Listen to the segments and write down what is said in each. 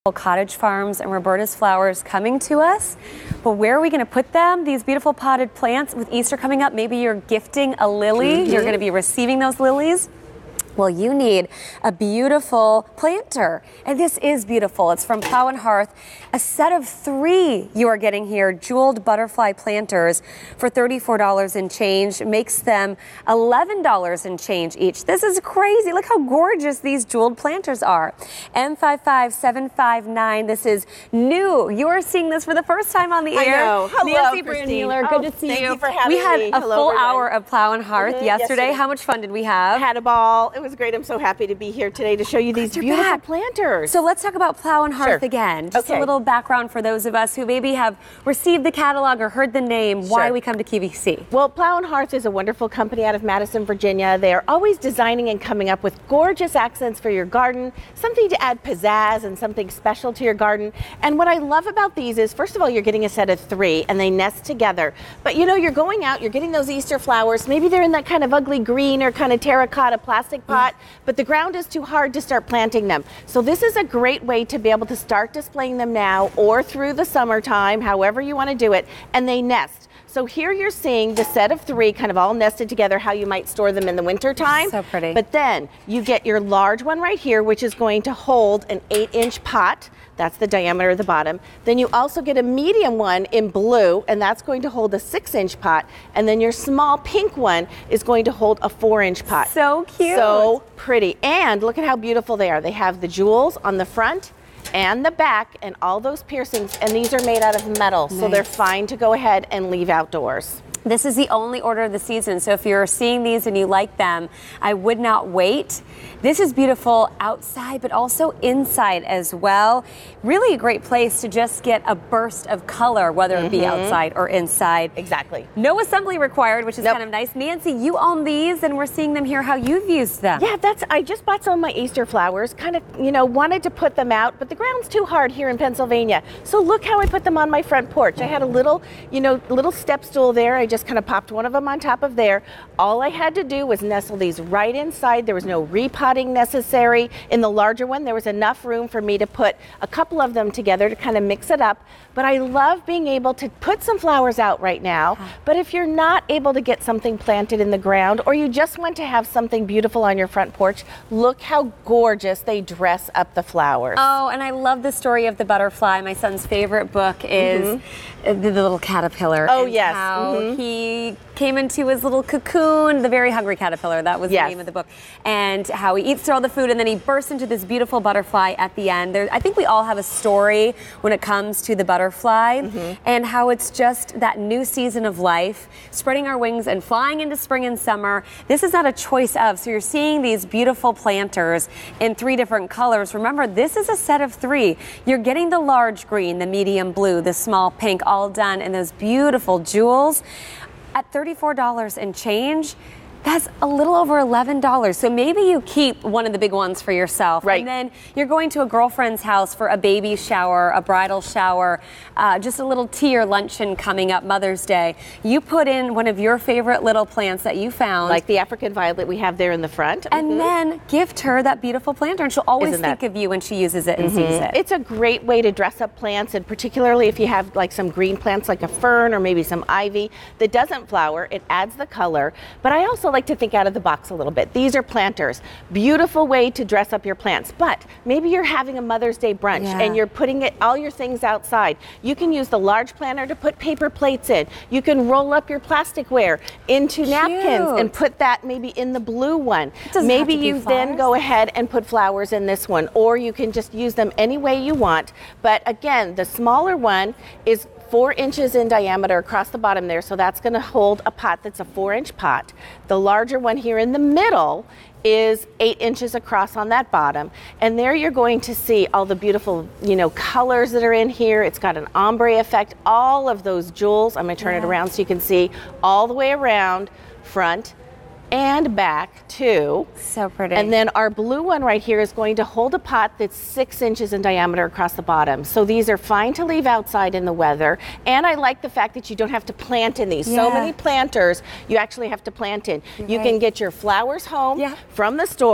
Cottage Farms and Roberta's flowers coming to us. But where are we going to put them? These beautiful potted plants with Easter coming up. Maybe you're gifting a lily. You're going to be receiving those lilies. Well, you need a beautiful planter. And this is beautiful. It's from Plow Hearth. A set of 3 you are getting here, jeweled butterfly planters for $34 and change. Makes them $11 and change each. This is crazy. Look how gorgeous these jeweled planters are. M55759. This is new. You are seeing this for the first time on the air. I know. Hello, Nancy Christine. Brandmuller. Good to see you. Thank you for having me. We had a full hour of Plow Hearth yesterday. How much fun did we have? Had a ball. It was great. I'm so happy to be here today to show you these beautiful planters. So let's talk about Plow Hearth again. Just a little background for those of us who maybe have received the catalog or heard the name, why we come to QVC. Well, Plow Hearth is a wonderful company out of Madison, Virginia. They are always designing and coming up with gorgeous accents for your garden, something to add pizzazz and something special to your garden. And what I love about these is, first of all, you're getting a set of 3 and they nest together. But you know, you're going out, you're getting those Easter flowers. Maybe they're in that kind of ugly green or kind of terracotta plastic pot. But the ground is too hard to start planting them. So this is a great way to be able to start displaying them now or through the summertime, however you want to do it, and they nest. So here you're seeing the set of 3 kind of all nested together, how you might store them in the winter time. So pretty. But then you get your large one right here, which is going to hold an 8-inch pot. That's the diameter of the bottom. Then you also get a medium one in blue, and that's going to hold a 6-inch pot. And then your small pink one is going to hold a 4-inch pot. So cute. So pretty. And look at how beautiful they are. They have the jewels on the front and the back and all those piercings, and these are made out of metal, so they're fine to go ahead and leave outdoors. This is the only order of the season, so if you're seeing these and you like them, I would not wait. This is beautiful outside, but also inside as well. Really a great place to just get a burst of color, whether it be outside or inside. Exactly. No assembly required, which is kind of nice. Nancy, you own these, and we're seeing them here, how you've used them. Yeah, I just bought some of my Easter flowers, kind of, wanted to put them out, but the ground's too hard here in Pennsylvania. So look how I put them on my front porch. I had a little, little step stool there. I just kind of popped one of them on top of there. All I had to do was nestle these right inside. There was no repotting necessary. In the larger one, there was enough room for me to put a couple of them together to kind of mix it up. But I love being able to put some flowers out right now. But if you're not able to get something planted in the ground, or you just want to have something beautiful on your front porch, look how gorgeous they dress up the flowers. Oh, and I love the story of the butterfly. My son's favorite book is the little caterpillar. Oh, and yes. How he came into his little cocoon, the very hungry caterpillar, that was the name of the book, and how he eats through all the food, and then he bursts into this beautiful butterfly at the end. I think we all have a story when it comes to the butterfly, and how it's just that new season of life, spreading our wings and flying into spring and summer. This is not a choice of, so you're seeing these beautiful planters in 3 different colors. Remember, this is a set of 3. You're getting the large green, the medium blue, the small pink, all done in those beautiful jewels. At $34 and change, that's a little over $11. So maybe you keep one of the big ones for yourself. Right. And then you're going to a girlfriend's house for a baby shower, a bridal shower, just a little tea or luncheon coming up, Mother's Day. You put in one of your favorite little plants that you found. Like the African violet we have there in the front. And then gift her that beautiful planter, and she'll always think of you when she uses it and sees it. It's a great way to dress up plants, and particularly if you have like some green plants like a fern or maybe some ivy that doesn't flower, it adds the color. But I also like to think out of the box a little bit. These are planters. Beautiful way to dress up your plants. But maybe you're having a Mother's Day brunch and you're putting all your things outside. You can use the large planter to put paper plates in. You can roll up your plasticware into napkins and put that maybe in the blue one. Maybe you then go ahead and put flowers in this one, or you can just use them any way you want. But again, the smaller one is 4 inches in diameter across the bottom there, so that's going to hold a pot that's a 4-inch pot. The larger one here in the middle is 8 inches across on that bottom, and there you're going to see all the beautiful colors that are in here. It's got an ombre effect, all of those jewels. I'm going to turn it around so you can see all the way around, front and back too. So pretty. And then our blue one right here is going to hold a pot that's 6 inches in diameter across the bottom. So these are fine to leave outside in the weather. And I like the fact that you don't have to plant in these. So many planters you actually have to plant in. You can get your flowers home from the store,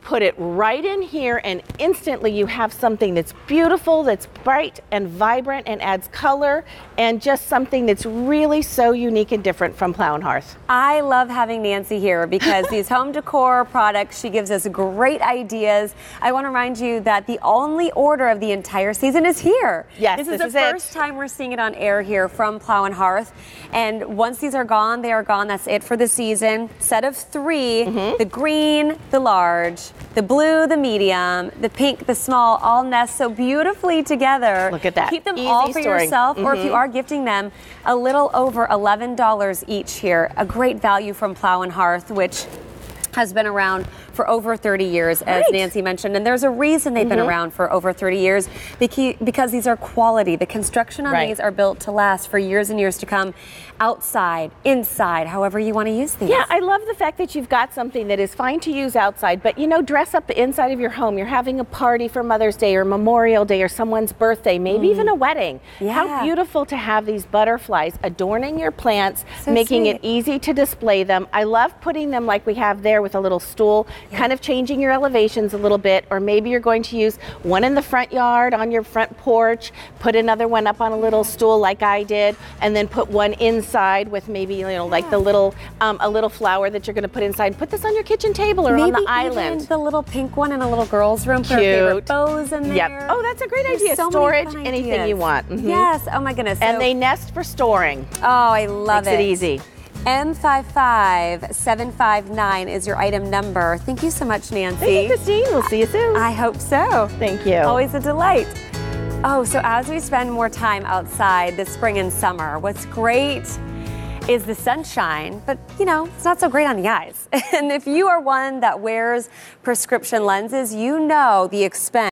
put it right in here, and instantly you have something that's beautiful, that's bright and vibrant and adds color, and just something that's really so unique and different from Plow Hearth. I love having Nancy here because these home decor products, she gives us great ideas. I want to remind you that the only order of the entire season is here. Yes, this is the first time we're seeing it on air here from Plow Hearth. And once these are gone, they are gone. That's it for the season. Set of 3, the green, the large, the blue, the medium, the pink, the small, all nest so beautifully together. Look at that. Keep them Easy all for storing. yourself, or if you are gifting them, a little over $11 each here. A great value from Plow Hearth, which has been around for over 30 years, as Nancy mentioned. And there's a reason they've been around for over 30 years, because these are quality. The construction on these are built to last for years and years to come, outside, inside, however you want to use these. Yeah, I love the fact that you've got something that is fine to use outside, but you know, dress up the inside of your home. You're having a party for Mother's Day or Memorial Day or someone's birthday, maybe even a wedding. Yeah. How beautiful to have these butterflies adorning your plants, making it easy to display them. I love putting them like we have there with a little stool, kind of changing your elevations a little bit, or maybe you're going to use one in the front yard on your front porch, put another one up on a little stool like I did, and then put one inside with maybe, you know, like the little, a little flower that you're going to put inside. Put this on your kitchen table or on the island. Even the little pink one in a little girl's room. Put her favorite bows in there. Yep. Oh, that's a great idea. So Storage, anything you want. Yes. Oh my goodness. And they nest for storing. Oh, I love Makes it easy. M55759 is your item number. Thank you so much, Nancy. Thank you, Christine. We'll see you soon. I hope so. Thank you. Always a delight. Oh, so as we spend more time outside this spring and summer, what's great is the sunshine, but you know, it's not so great on the eyes. And if you are one that wears prescription lenses, you know the expense